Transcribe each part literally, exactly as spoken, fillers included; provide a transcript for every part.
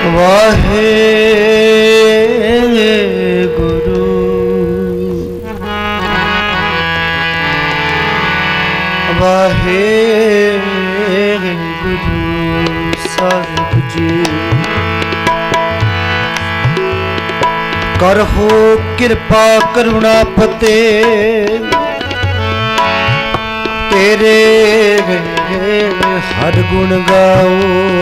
वाहे गुरु वाहे गुरु साहिब जी। करहो कृपा करुणा पते तेरे हर गुण गाओ।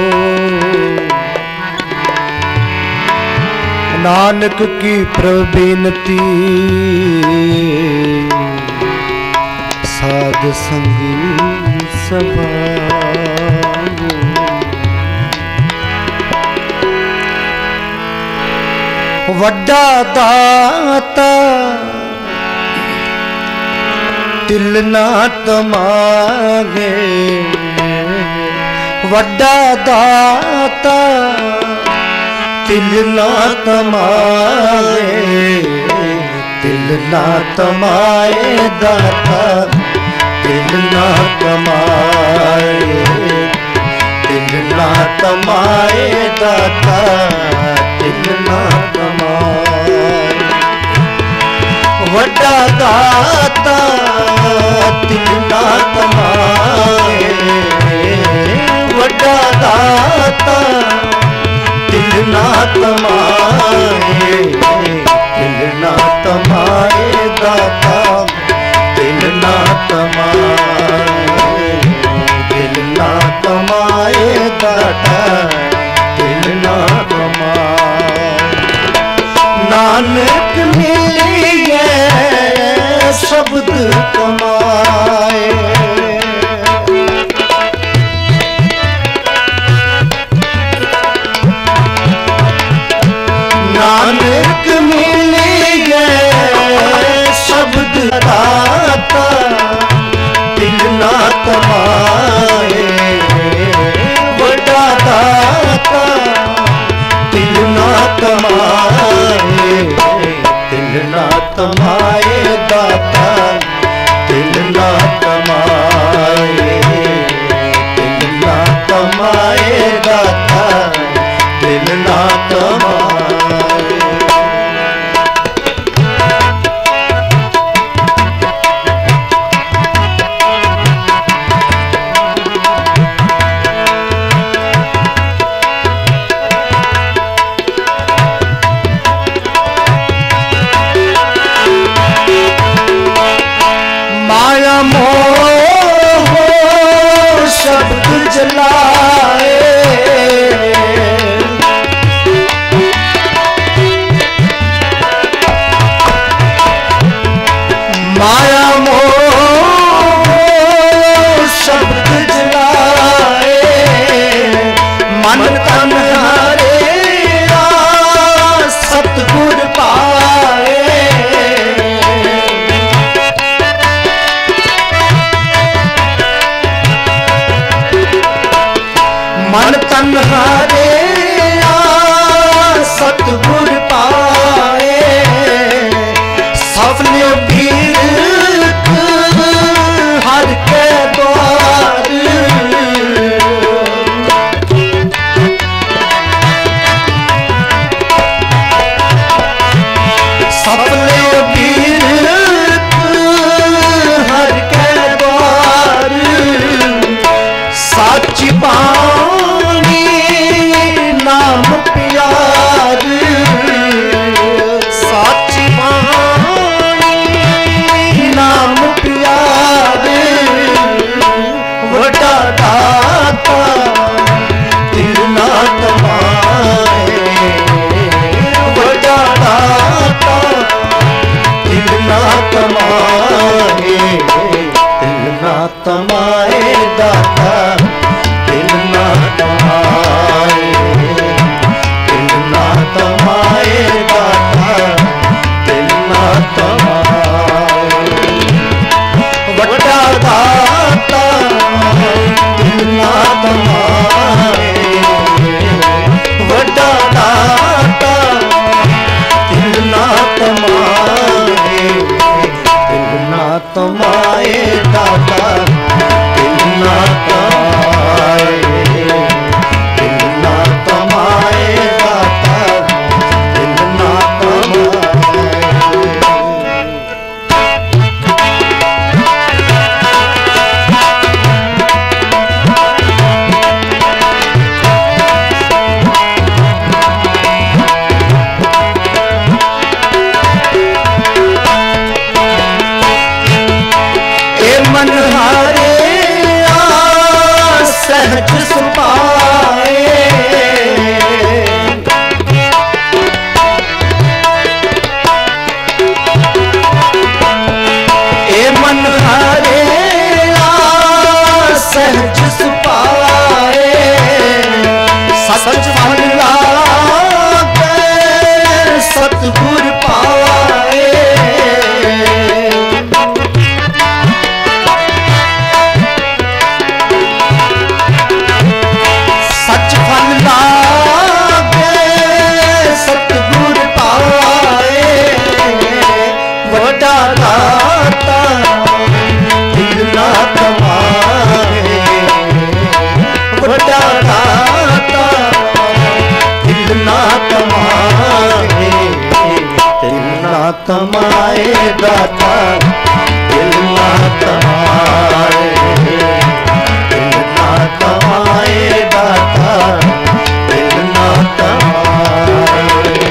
नानक की प्रबीनती साध संगी सभाओ। वड्डा दाता तिल ना तमागे। वड्डा दाता तिल ना तमाए। तिल ना तमाए दाता तिल ना तमाए। तिल ना तमाए दाता तिल ना तमाए। वड्डा दाता तिल ना तमाए। वड्डा दाता तिल ना तमाए। तिल ना तमाए दाता तिल ना तमाए। तिल ना तमाए दाता तिल ना तमाए। नानक मिलिए शब्द कमाए। नानक मिलिए शब्द दाता तिल ना तमाए। वड्डा दाता तिल ना तमाए। तिल ना तमाए दाता तिल ना तमाए। तिल ना तमाए दाता तिल ना तमाए। माया मोह शब्द जलाए। माया मोह शब्द जलाए। मन तन हारे सतगुर पाए। मन तन हारे सतगुर पाए। सफल भीर हर के द्वार। सफल भीर हर के द्वार। साची बानी सुपाए ए मन हरेला सहज सुपाए सच फल लागे सतगुर पाए सच फल लागे सतगुर पाए वड्डा दाता दिल ना कमाए वड्डा दाता दिल ना कमाए दिल ना कमाए दाता दिल ना कमाए दिल ना कमाए दाता दिल ना कमाए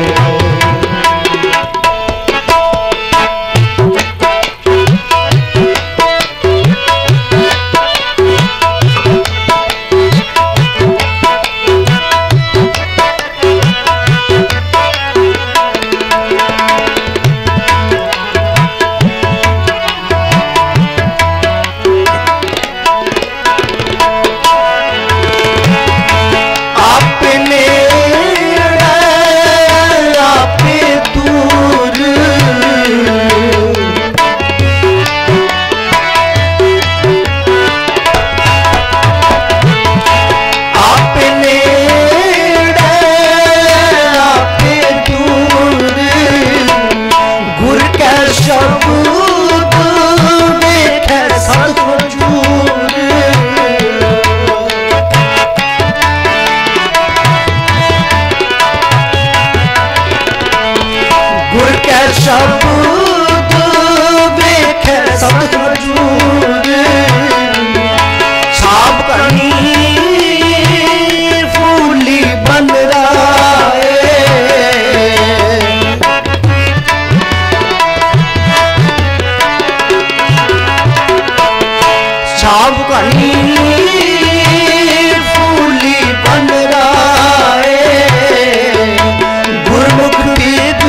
शब्द देखे सब मजूर छाप करनी फूली बन रहा छाप करनी फूली बन रहा गुरमुख वेद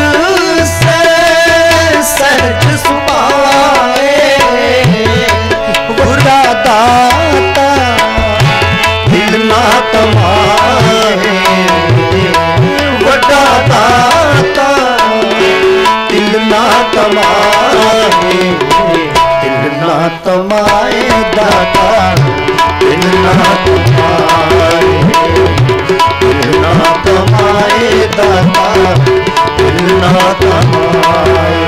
सहज सुपाए वड्डा दाता दिल ना कमाए वड्डा दाता दिल ना कमाए दिल ना कमाए दाता दिल ना कमाए दिल ना कमाए दाता दिल ना कमाए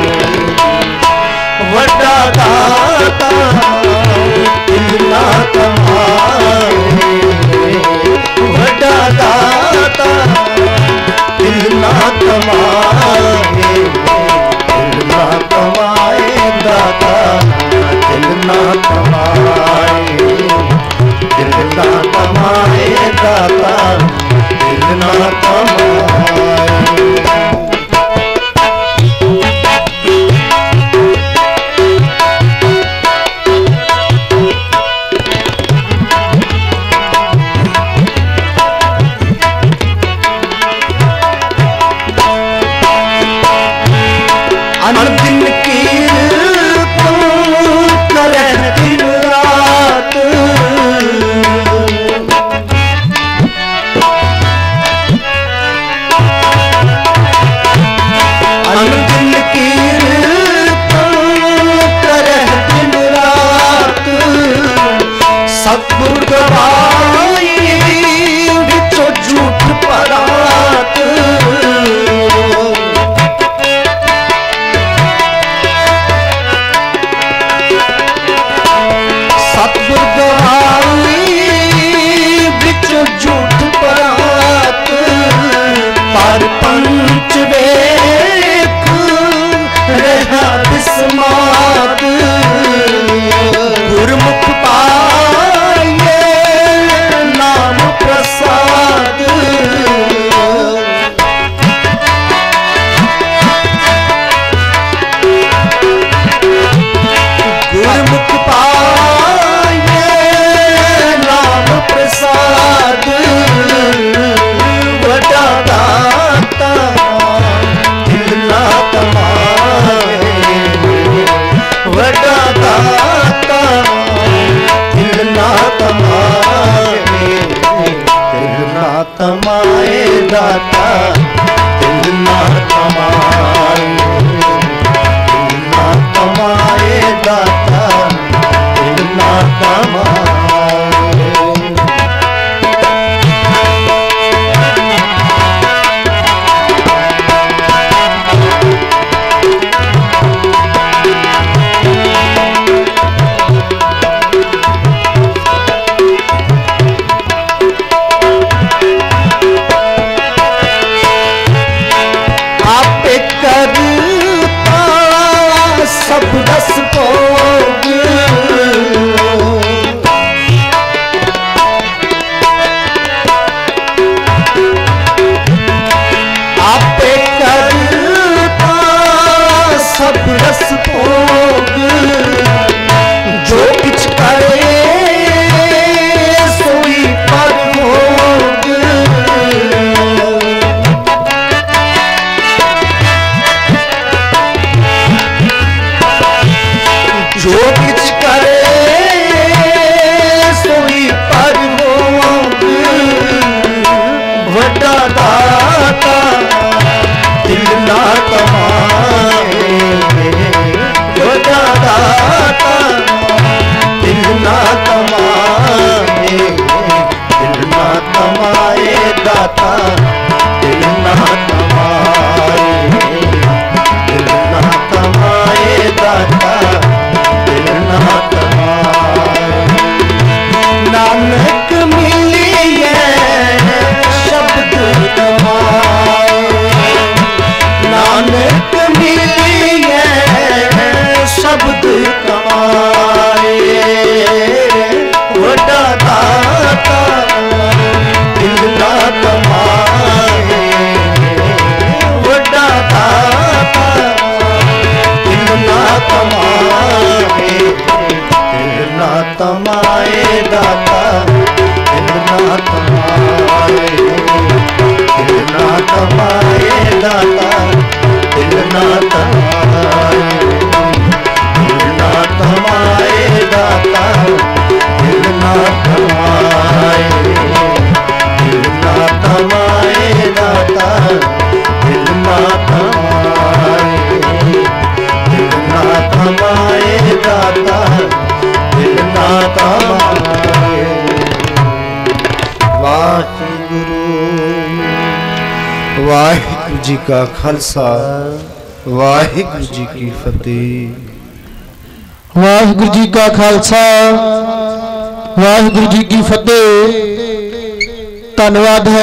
वड्डा दाता दिल ना कमाए वड्डा दाता दिल ना कमाए दिल ना कमाए दाता दिल ना कमाए दिल ना कमाए तमाए दाता दिल ना तमाए, दिल ना तमाए दाता दिल ना तमाए। सब रस भोग आपे करता सब रस भोग, जो कुछ करे सोई पर भोग। जो कुछ करे सोई पर भोग, वड्डा दाता दिल ना तमाए, वड्डा दाता दिल ना तमाए, दिल ना तमाए दाता दिल ना तमाए, दिल ना तमाए दाता दिल ना तमाए। नानक मिली है शब्द कमाए, नानक मिली है शब्द कमाए, वड्डा दाता दिल ना तमाए, वड्डा दाता दिल ना तमाए, दिल ना तमाए दाता दिल ना तमाए, दिल ना तमाए दाता दिल ना तमाए, दिल ना तमाए दाता दिल ना तमाए, दिल ना तमाए दाता दिल ना तमाए, दिल ना तमाए दाता दिल ना तमाए। वाहिगुरु वाहिगुरु जी का खालसा, वाहिगुरु जी की फतेह। वाहिगुरु जी का खालसा, वाहिगुरु जी की फतेह। धन्यवाद है।